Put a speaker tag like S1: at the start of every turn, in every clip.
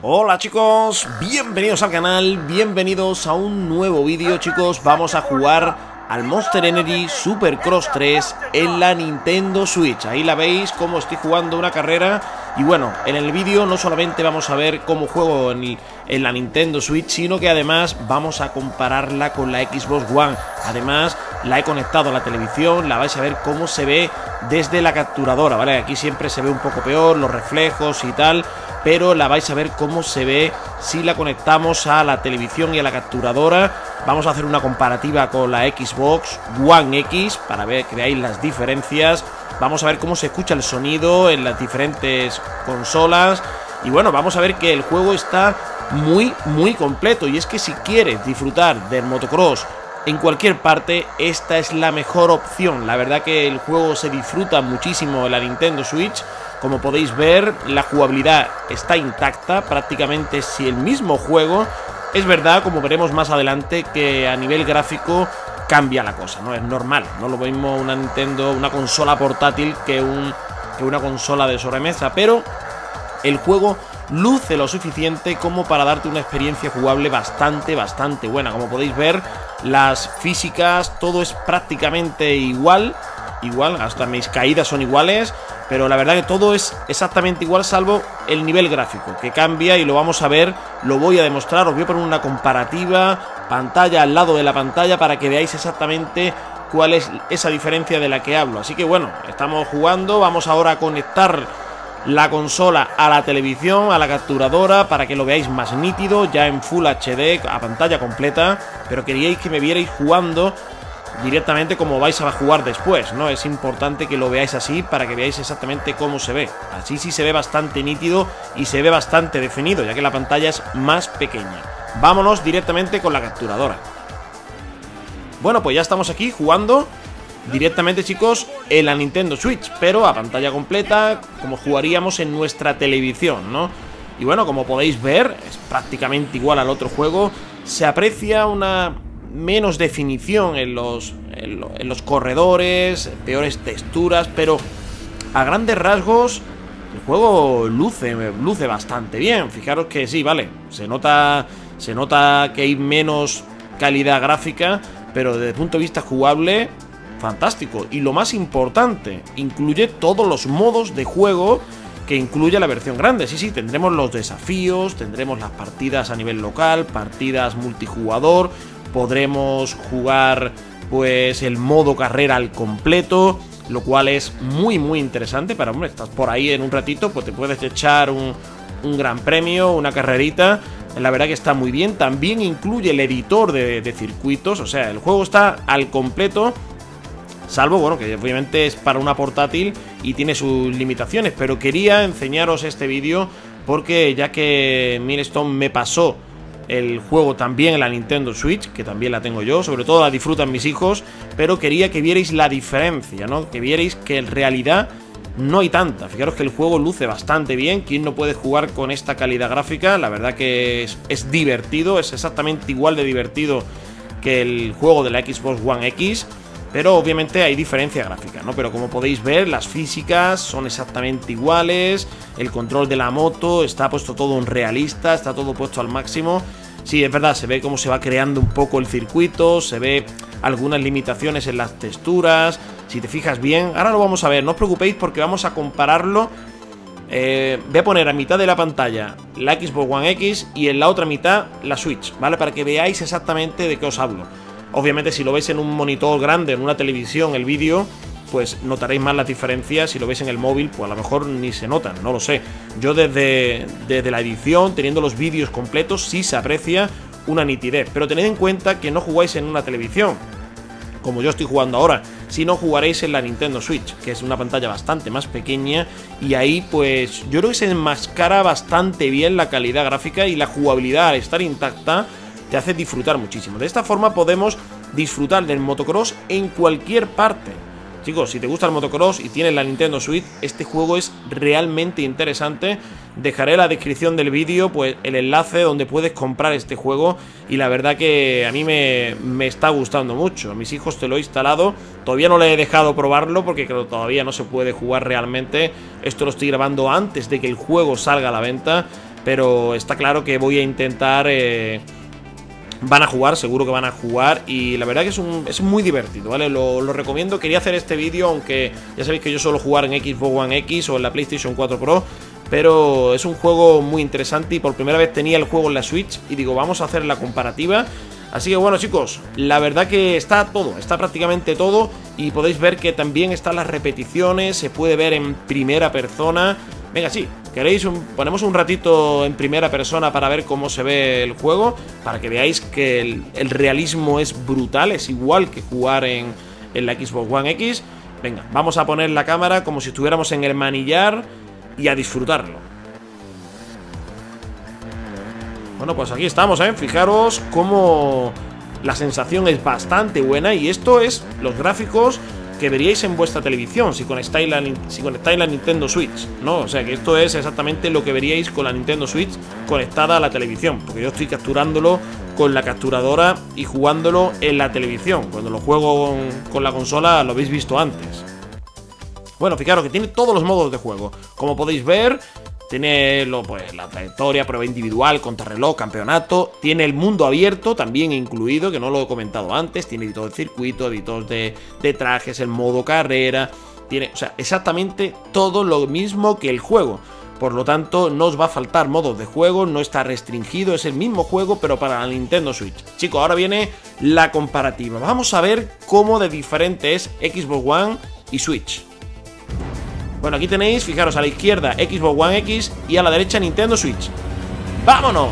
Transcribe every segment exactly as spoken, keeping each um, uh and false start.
S1: Hola chicos, bienvenidos al canal, bienvenidos a un nuevo vídeo. Chicos, vamos a jugar al Monster Energy Supercross tres en la Nintendo Switch. Ahí la veis cómo estoy jugando una carrera. Y bueno, en el vídeo no solamente vamos a ver cómo juego en, el, en la Nintendo Switch, sino que además vamos a compararla con la Xbox One. Además, la he conectado a la televisión, la vais a ver cómo se ve desde la capturadora, ¿vale? Aquí siempre se ve un poco peor, los reflejos y tal, pero la vais a ver cómo se ve si la conectamos a la televisión y a la capturadora. Vamos a hacer una comparativa con la Xbox One X para ver que veáis las diferencias. Vamos a ver cómo se escucha el sonido en las diferentes consolas. Y bueno, vamos a ver que el juego está muy, muy completo. Y es que si quieres disfrutar del motocross en cualquier parte, esta es la mejor opción. La verdad que el juego se disfruta muchísimo en la Nintendo Switch. Como podéis ver, la jugabilidad está intacta, prácticamente es el mismo juego. Es verdad, como veremos más adelante, que a nivel gráfico cambia la cosa, ¿no? Es normal, no lo mismo una Nintendo, una consola portátil que, un, que una consola de sobremesa, pero el juego luce lo suficiente como para darte una experiencia jugable bastante, bastante buena. Como podéis ver, las físicas, todo es prácticamente igual, igual, hasta mis caídas son iguales, pero la verdad que todo es exactamente igual salvo el nivel gráfico, que cambia y lo vamos a ver, lo voy a demostrar, os voy a poner una comparativa, pantalla al lado de la pantalla para que veáis exactamente cuál es esa diferencia de la que hablo. Así que bueno, estamos jugando, vamos ahora a conectar la consola a la televisión, a la capturadora, para que lo veáis más nítido, ya en Full H D, a pantalla completa, pero queríais que me vierais jugando directamente como vais a jugar después, ¿no? Es importante que lo veáis así para que veáis exactamente cómo se ve. Así sí se ve bastante nítido y se ve bastante definido, ya que la pantalla es más pequeña. Vámonos directamente con la capturadora. Bueno, pues ya estamos aquí jugando directamente, chicos, en la Nintendo Switch, pero a pantalla completa, como jugaríamos en nuestra televisión, ¿no? Y bueno, como podéis ver, es prácticamente igual al otro juego. Se aprecia una menos definición en los, en, lo, en los corredores, peores texturas, pero a grandes rasgos el juego luce, luce bastante bien. Fijaros que sí, vale, se nota, se nota que hay menos calidad gráfica, pero desde el punto de vista jugable, fantástico. Y lo más importante, incluye todos los modos de juego que incluye la versión grande. Sí, sí, tendremos los desafíos, tendremos las partidas a nivel local, partidas multijugador, podremos jugar pues el modo carrera al completo, lo cual es muy muy interesante para, hombre, estás por ahí en un ratito, pues te puedes echar un, un gran premio, una carrerita. La verdad que está muy bien. También incluye el editor de, de circuitos, o sea, el juego está al completo, salvo, bueno, que obviamente es para una portátil y tiene sus limitaciones, pero quería enseñaros este vídeo porque ya que Milestone me pasó el juego también en la Nintendo Switch, que también la tengo yo, sobre todo la disfrutan mis hijos, pero quería que vierais la diferencia, ¿no? Que vierais que en realidad no hay tanta. Fijaros que el juego luce bastante bien. ¿Quién no puede jugar con esta calidad gráfica? La verdad que es, es divertido, es exactamente igual de divertido que el juego de la Xbox One X, pero obviamente hay diferencia gráfica, ¿no? Pero como podéis ver, las físicas son exactamente iguales, el control de la moto está puesto todo en realista, está todo puesto al máximo. Sí, es verdad, se ve cómo se va creando un poco el circuito, se ve algunas limitaciones en las texturas, si te fijas bien. Ahora lo vamos a ver, no os preocupéis porque vamos a compararlo. Eh, voy a poner a mitad de la pantalla la Xbox One X y en la otra mitad la Switch, ¿vale? Para que veáis exactamente de qué os hablo. Obviamente si lo veis en un monitor grande, en una televisión, el vídeo, pues notaréis más las diferencias. Si lo veis en el móvil, pues a lo mejor ni se notan, no lo sé. Yo desde, desde la edición, teniendo los vídeos completos, sí se aprecia una nitidez. Pero tened en cuenta que no jugáis en una televisión, como yo estoy jugando ahora, sino jugaréis en la Nintendo Switch, que es una pantalla bastante más pequeña, y ahí pues yo creo que se enmascara bastante bien la calidad gráfica y la jugabilidad al estar intacta te hace disfrutar muchísimo. De esta forma podemos disfrutar del motocross en cualquier parte. Chicos, si te gusta el motocross y tienes la Nintendo Switch, este juego es realmente interesante. Dejaré en la descripción del vídeo pues el enlace donde puedes comprar este juego, y la verdad que a mí me, me está gustando mucho. A mis hijos te lo he instalado, todavía no le he dejado probarlo porque creo que todavía no se puede jugar realmente. Esto lo estoy grabando antes de que el juego salga a la venta, pero está claro que voy a intentar... Eh, van a jugar, seguro que van a jugar. Y la verdad que es, un, es muy divertido, ¿vale? Lo, lo recomiendo, quería hacer este vídeo, aunque ya sabéis que yo suelo jugar en Xbox One X o en la PlayStation cuatro Pro, pero es un juego muy interesante y por primera vez tenía el juego en la Switch y digo, vamos a hacer la comparativa. Así que bueno, chicos, la verdad que está todo, está prácticamente todo. Y podéis ver que también están las repeticiones, se puede ver en primera persona. Venga, sí, queréis, un, ponemos un ratito en primera persona para ver cómo se ve el juego, para que veáis que el, el realismo es brutal, es igual que jugar en, en la Xbox One X. Venga, vamos a poner la cámara como si estuviéramos en el manillar y a disfrutarlo. Bueno, pues aquí estamos, ¿eh? Fijaros cómo la sensación es bastante buena y esto es los gráficos que veríais en vuestra televisión si conectáis la, si conectáis la Nintendo Switch, ¿no? O sea que esto es exactamente lo que veríais con la Nintendo Switch conectada a la televisión, porque yo estoy capturándolo con la capturadora y jugándolo en la televisión. Cuando lo juego con, con la consola lo habéis visto antes. Bueno, fijaros que tiene todos los modos de juego. Como podéis ver, tiene lo, pues, la trayectoria, prueba individual, contrarreloj, campeonato. Tiene el mundo abierto también incluido, que no lo he comentado antes. Tiene editor de circuito, editor de, de trajes, el modo carrera. Tiene, o sea, exactamente todo lo mismo que el juego. Por lo tanto, no os va a faltar modos de juego, no está restringido, es el mismo juego, pero para la Nintendo Switch. Chicos, ahora viene la comparativa. Vamos a ver cómo de diferente es Xbox One y Switch. Bueno, aquí tenéis, fijaros, a la izquierda Xbox One X y a la derecha Nintendo Switch. ¡Vámonos!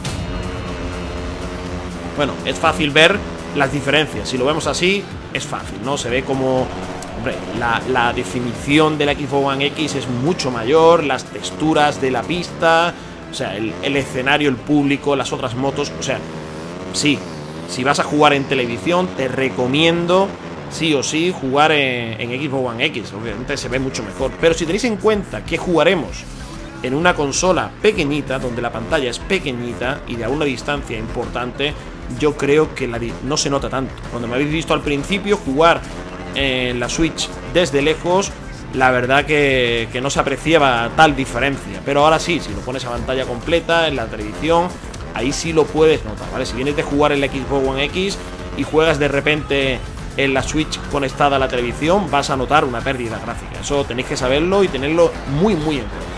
S1: Bueno, es fácil ver las diferencias. Si lo vemos así, es fácil, ¿no? Se ve como... Hombre, la, la definición de la Xbox One X es mucho mayor, las texturas de la pista, o sea, el, el escenario, el público, las otras motos, o sea, sí, si vas a jugar en televisión, te recomiendo... sí o sí jugar en, en Xbox One X, obviamente se ve mucho mejor. Pero si tenéis en cuenta que jugaremos en una consola pequeñita, donde la pantalla es pequeñita y de a una distancia importante, yo creo que la, no se nota tanto. Cuando me habéis visto al principio jugar en la Switch desde lejos, la verdad que, que no se apreciaba tal diferencia. Pero ahora sí, si lo pones a pantalla completa en la televisión, ahí sí lo puedes notar, ¿vale? Si vienes de jugar en la Xbox One X y juegas de repente en la Switch conectada a la televisión, vas a notar una pérdida gráfica. Eso tenéis que saberlo y tenerlo muy muy en cuenta.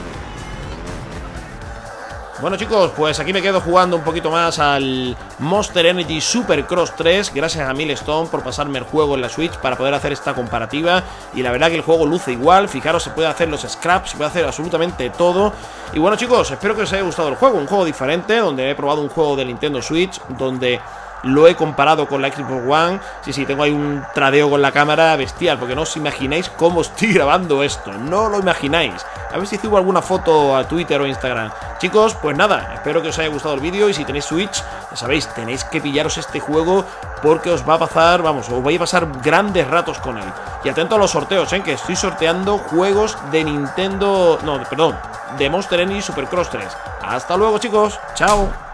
S1: Bueno, chicos, pues aquí me quedo jugando un poquito más al Monster Energy Supercross tres. Gracias a Milestone por pasarme el juego en la Switch para poder hacer esta comparativa. Y la verdad que el juego luce igual. Fijaros, se puede hacer los scraps, se puede hacer absolutamente todo. Y bueno, chicos, espero que os haya gustado el juego. Un juego diferente, donde he probado un juego de Nintendo Switch, donde lo he comparado con la Xbox One. Sí, sí, tengo ahí un tradeo con la cámara bestial, porque no os imagináis cómo estoy grabando esto. No lo imagináis. A ver si subo alguna foto a Twitter o Instagram. Chicos, pues nada, espero que os haya gustado el vídeo. Y si tenéis Switch, ya sabéis, tenéis que pillaros este juego, porque os va a pasar, vamos, os vais a pasar grandes ratos con él. Y atento a los sorteos, ¿eh? Que estoy sorteando juegos de Nintendo... No, perdón, de Monster Energy Supercross tres. Hasta luego, chicos. Chao.